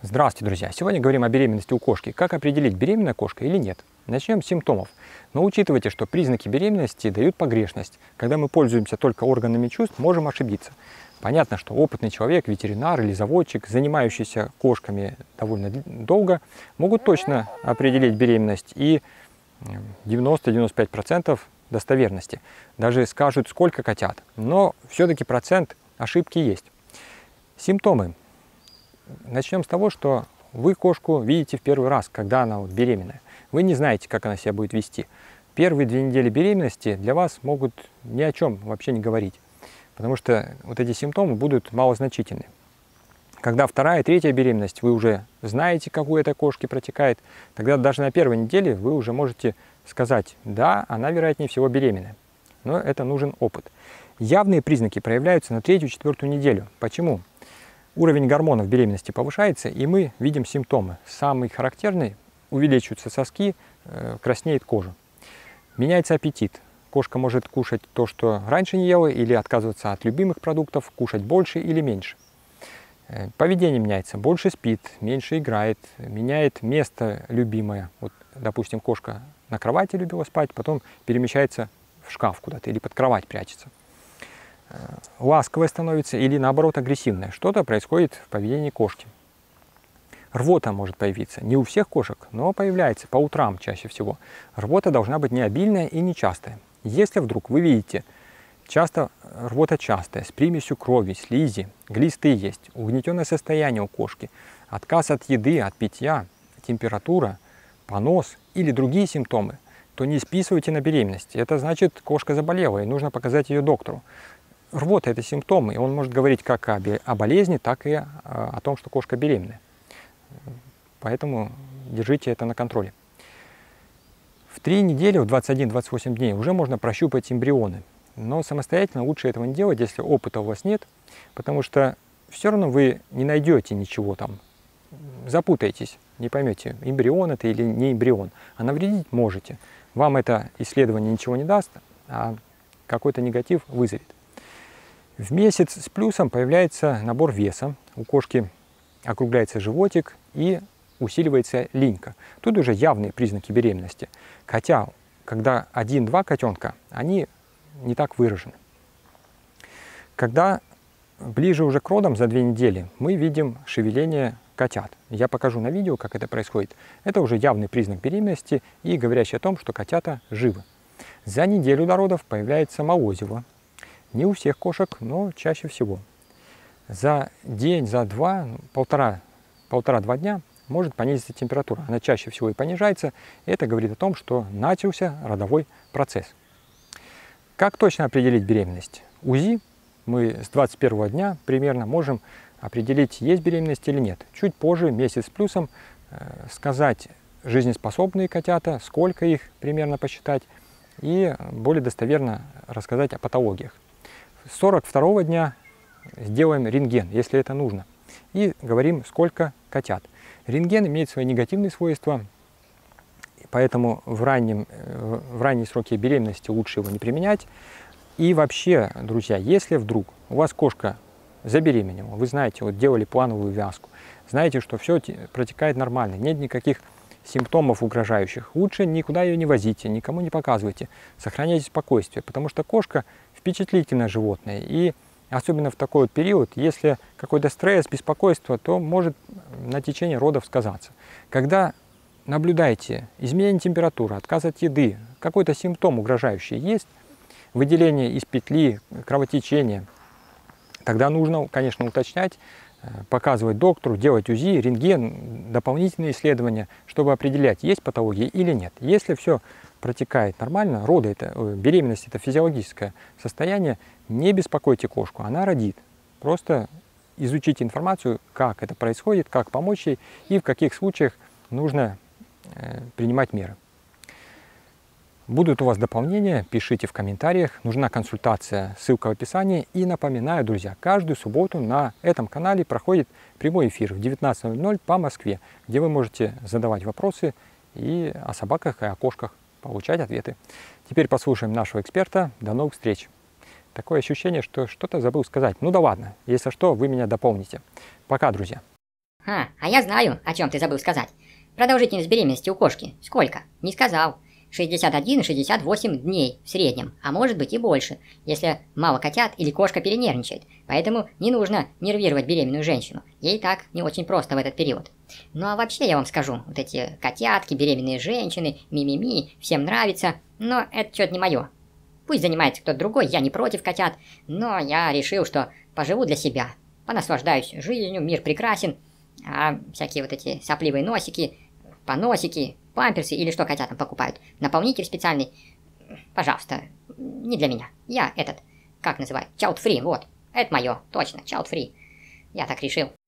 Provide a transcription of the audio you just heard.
Здравствуйте, друзья! Сегодня говорим о беременности у кошки. Как определить, беременная кошка или нет? Начнем с симптомов. Но учитывайте, что признаки беременности дают погрешность. Когда мы пользуемся только органами чувств, можем ошибиться. Понятно, что опытный человек, ветеринар или заводчик, занимающийся кошками довольно долго, могут точно определить беременность и 90-95% достоверности. Даже скажут, сколько котят. Но все-таки процент ошибки есть. Симптомы. Начнем с того, что вы кошку видите в первый раз, когда она беременная. Вы не знаете, как она себя будет вести. Первые 2 недели беременности для вас могут ни о чем вообще не говорить, потому что вот эти симптомы будут малозначительны. Когда 2-я, 3-я беременность, вы уже знаете, как у этой кошки протекает, тогда даже на 1-й неделе вы уже можете сказать, да, она вероятнее всего беременная. Но это нужен опыт. Явные признаки проявляются на 3-ю, 4-ю неделю. Почему? Уровень гормонов беременности повышается, и мы видим симптомы. Самый характерный – увеличиваются соски, краснеет кожа. Меняется аппетит. Кошка может кушать то, что раньше не ела, или отказываться от любимых продуктов, кушать больше или меньше. Поведение меняется. Больше спит, меньше играет, меняет место любимое. Вот, допустим, кошка на кровати любила спать, потом перемещается в шкаф куда-то или под кровать прячется. Ласковая становится или наоборот агрессивная. Что-то происходит в поведении кошки. Рвота может появиться. Не у всех кошек, но появляется по утрам чаще всего. Рвота должна быть не обильная и не частая. Если вдруг вы видите, рвота частая, с примесью крови, слизи, глисты есть, угнетенное состояние у кошки, отказ от еды, от питья, температура, понос или другие симптомы, то не списывайте на беременность. Это значит, кошка заболела и нужно показать ее доктору. Рвота – это симптомы, и он может говорить как о болезни, так и о том, что кошка беременная. Поэтому держите это на контроле. В 3 недели, в 21-28 дней уже можно прощупать эмбрионы. Но самостоятельно лучше этого не делать, если опыта у вас нет, потому что все равно вы не найдете ничего там, запутаетесь, не поймете, эмбрион это или не эмбрион, а навредить можете. Вам это исследование ничего не даст, а какой-то негатив вызовет. В месяц с плюсом появляется набор веса, у кошки округляется животик и усиливается линька. Тут уже явные признаки беременности. Хотя, когда 1-2 котенка, они не так выражены. Когда ближе уже к родам за 2 недели, мы видим шевеление котят. Я покажу на видео, как это происходит. Это уже явный признак беременности и говорящий о том, что котята живы. За неделю до родов появляется молозиво. Не у всех кошек, но чаще всего. За день, за 1,5-2 дня может понизиться температура. Она чаще всего и понижается. Это говорит о том, что начался родовой процесс. Как точно определить беременность? УЗИ мы с 21 дня примерно можем определить, есть беременность или нет. Чуть позже, месяц с плюсом, сказать, жизнеспособные котята, сколько их примерно посчитать, и более достоверно рассказать о патологиях. С 42 дня сделаем рентген, если это нужно, и говорим, сколько котят. Рентген имеет свои негативные свойства, поэтому в ранние сроки беременности лучше его не применять. И вообще, друзья, если вдруг у вас кошка забеременела, вы знаете, вот делали плановую вязку, знаете, что все протекает нормально, нет никаких симптомов угрожающих, лучше никуда ее не возите, никому не показывайте, сохраняйте спокойствие, потому что кошка впечатлительное животное, и особенно в такой вот период, если какой-то стресс, беспокойство, то может на течение родов сказаться. Когда наблюдаете изменение температуры, отказ от еды, какой-то симптом угрожающий есть, выделение из петли, кровотечение, тогда нужно, конечно, уточнять, показывать доктору, делать УЗИ, рентген, дополнительные исследования, чтобы определять, есть патология или нет. Если все протекает нормально, беременность это физиологическое состояние, не беспокойте кошку, она родит. Просто изучите информацию, как это происходит, как помочь ей и в каких случаях нужно принимать меры. Будут у вас дополнения, пишите в комментариях, нужна консультация, ссылка в описании. И напоминаю, друзья, каждую субботу на этом канале проходит прямой эфир в 19:00 по Москве, где вы можете задавать вопросы и о собаках, и о кошках, получать ответы. Теперь послушаем нашего эксперта. До новых встреч! Такое ощущение, что что-то забыл сказать. Ну да ладно, если что, вы меня дополните. Пока, друзья! А я знаю, о чем ты забыл сказать. Продолжительность беременности у кошки сколько? Не сказал. 61 и 68 дней в среднем, а может быть и больше, если мало котят или кошка перенервничает. Поэтому не нужно нервировать беременную женщину. Ей так не очень просто в этот период. Ну а вообще я вам скажу, вот эти котятки, беременные женщины, ми-ми-ми, всем нравится, но это что-то не мое. Пусть занимается кто-то другой, я не против котят, но я решил, что поживу для себя. Понаслаждаюсь жизнью, мир прекрасен, а всякие вот эти сопливые носики, поносики, памперсы или что котятам покупают, наполнитель специальный, пожалуйста, не для меня. Я этот, как называют, child free, вот, это мое, точно, child free. Я так решил.